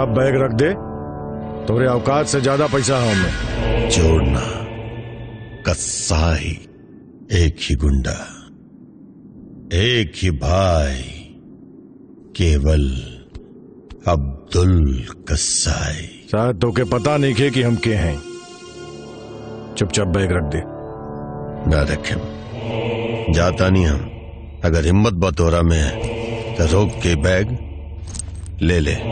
चुपचाप बैग रख दे, तुम्हारे औकात से ज्यादा पैसा है हमें। जोड़ना कसाई, एक ही गुंडा, एक ही भाई, केवल अब्दुल कसाई। शायद तो के पता नहीं खे कि हम के हैं। चुपचाप बैग रख दे। ना रखे जाता नहीं हम। अगर हिम्मत बतौरा में है तो रोक के बैग ले ले।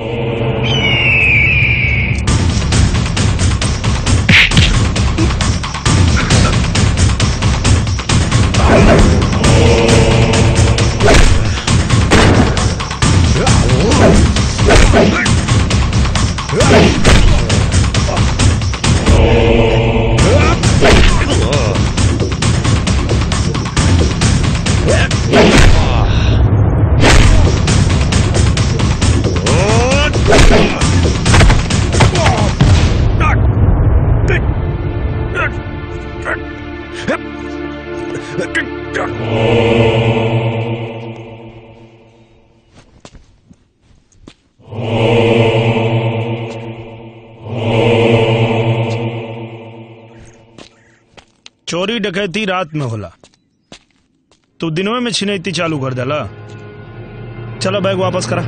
चोरी डकैती रात में होला, तू दिनों में छिनैती चालू कर देला। चलो बैग वापस करा।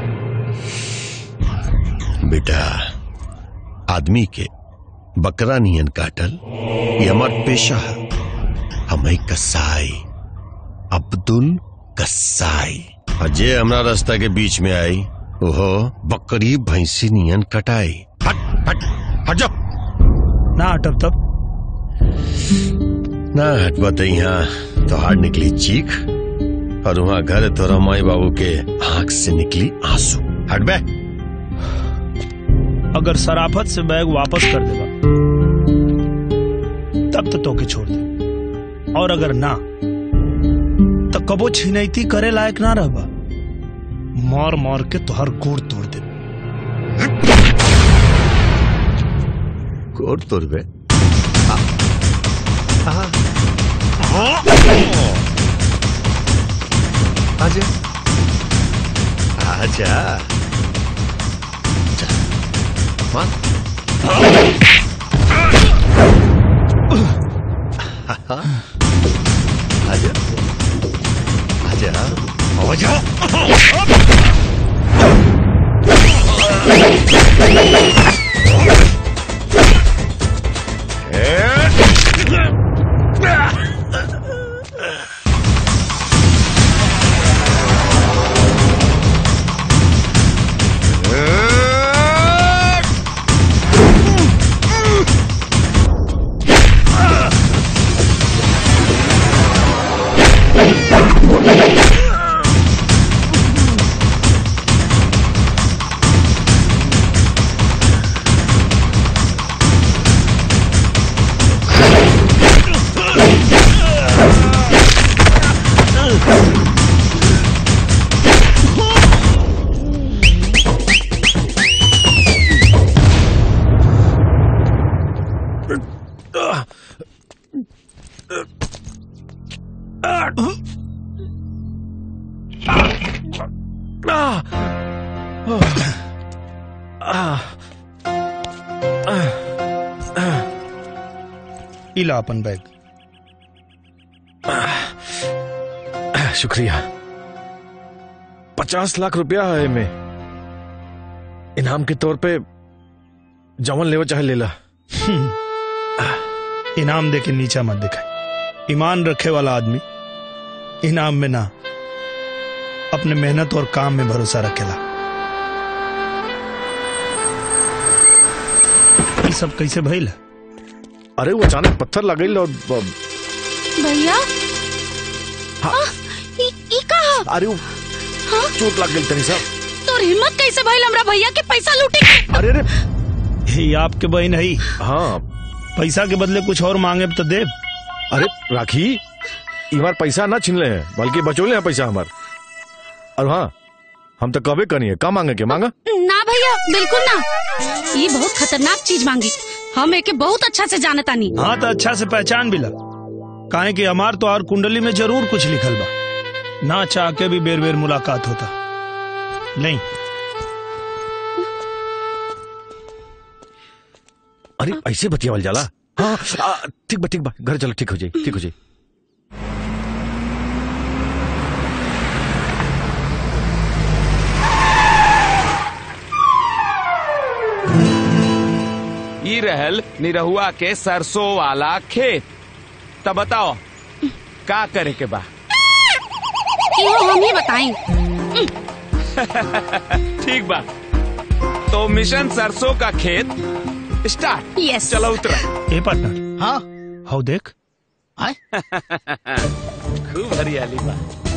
बेटा, आदमी के बकरा नियन काटल ये हमार पेशा है। हमें कसाई, अब्दुल कसाई। अजय हमारा रास्ता के बीच में आई, ओहो बकरी भैंसी नियन कटाई। हट हट हट जाओ। ना हटब तब ना हटवा तो यहाँ तो हार निकली चीख, और वहां घर तो रमाई बाबू के आंख से निकली आंसू। हट बे। अगर सराफत से बैग वापस कर देगा तब तो तोके छोड़ दे, और अगर ना तो कबो छिनैती करे लायक ना रहबा। मार मार के तुहार गोड़ तोड़ दे। गोड़ तोड़ बे। आजा आजा आजा आजा इला अपन बैग। शुक्रिया। 50 लाख रुपया है में इनाम के तौर पे। जवन लेवा चाहे लेला। इनाम देके नीचा मत दिखाए। ईमान रखे वाला आदमी इनाम में ना, अपने मेहनत और काम में भरोसा रखेला। ये सब कैसे भइल? अरे वो अचानक पत्थर लगल और भैया। हाँ। ई कहा? अरे वो चोट लग गई तनी साहब। तोर हिम्मत कैसे भइल हमरा भैया के पैसा लूटे के? अरे अरे ये आपके बहन है। हाँ, पैसा के बदले कुछ और मांगे तो दे। अरे राखी, इमार पैसा ना छीन ले हैं, बल्कि बचोले हैं पैसा हमार। और हाँ, हम तो कबे करनी है। का मांगे के मांगा? ना भैया, बिल्कुल ना। ये बहुत खतरनाक चीज मांगी। हम एके बहुत अच्छा से जानता नहीं। हाँ तो अच्छा से पहचान भी ला, काहे कि हमार तो और कुंडली में जरूर कुछ लिखल बा। ना चाह के भी बेर बेर मुलाकात होता नहीं। अरे ऐसे बतियावल जाला। हाँ ठीक बा घर चलो, ठीक हो जाई। ई रहल निरहुआ के सरसों वाला खेत। तब बताओ का करे के बा? हम ही बताएं। ठीक बा, तो मिशन सरसों का खेत स्टार्ट। यस। चलो उतरा। ए पार्टनर। हाँ हाउ देख। खूब हरियाली बा।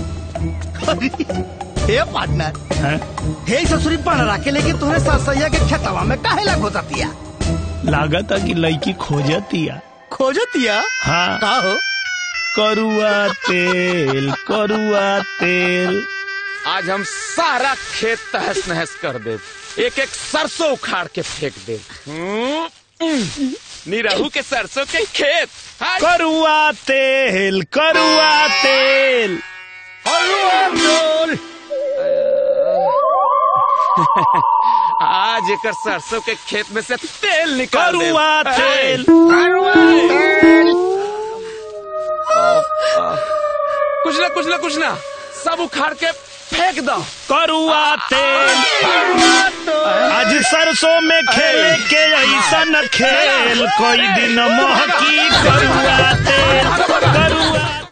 हे पार्टनर, हैं? हे ससुरी पढ़ के लेकिन तुहरे सरसैया के खेतवा में काहे ला घुसतिया? लागत है कि लड़की खोजतिया। खोजतिया? हाँ। का हो? करुआ तेल। आज हम सारा खेत तहस नहस कर दे, एक एक सरसों उखाड़ के फेंक दे। निरहू के सरसों के खेत। करुआ तेल। आज एक सरसों के खेत में से तेल निकाल दे। करुआ तेल। कुछ ना सब उखाड़ के फेंक दो। करुआ तेल। आज सरसों में खेले के ऐसा न खेल, कोई दिन महकी करुआ तेल।